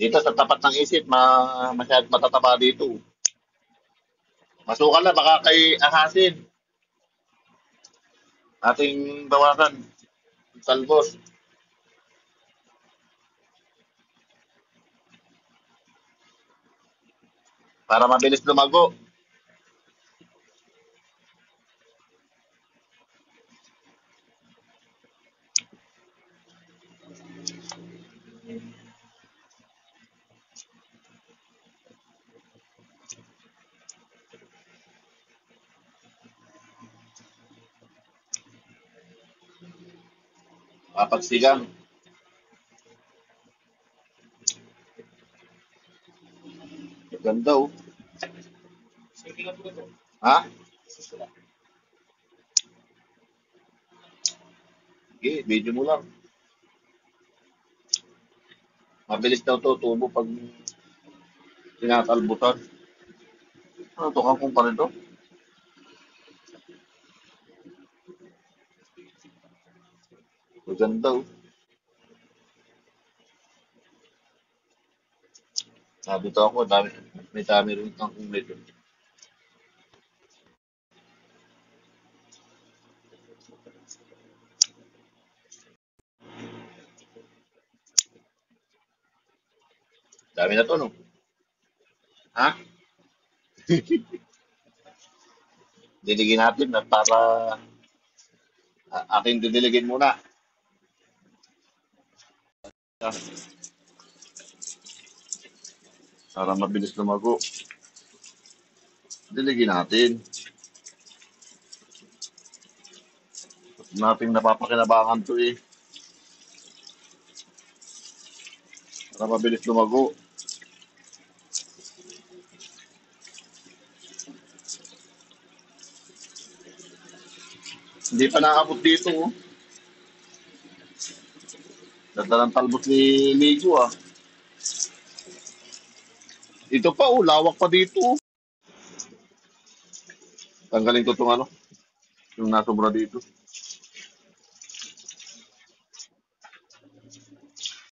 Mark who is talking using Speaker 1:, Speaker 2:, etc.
Speaker 1: Dito sa tapat ng isip, masyad matataba dito. Masukal na, baka kay ahasin. Ating bawasan. Talbos. Para mabilis lumago. Kapagsigang. Ganda oh. Ha? Okay, video mo lang. Mabilis daw to tubo pag tinatalbutan. Ano to? Kangkong pa rin to? Maganda oh. Sabi to ako, may dami rin kangkong nito. Dami na to, no? Ha? Diligin natin at para aking didiligin muna. Para mabilis lumago. Diligin natin. Nating napapakinabangan to eh. Para mabilis lumago. Hindi pa nakakapot dito oh. Ganda ng talbot ni Migo ah. Ito pa oh, lawak pa dito oh. Tanggalin ko itong ano, yung nasobra dito.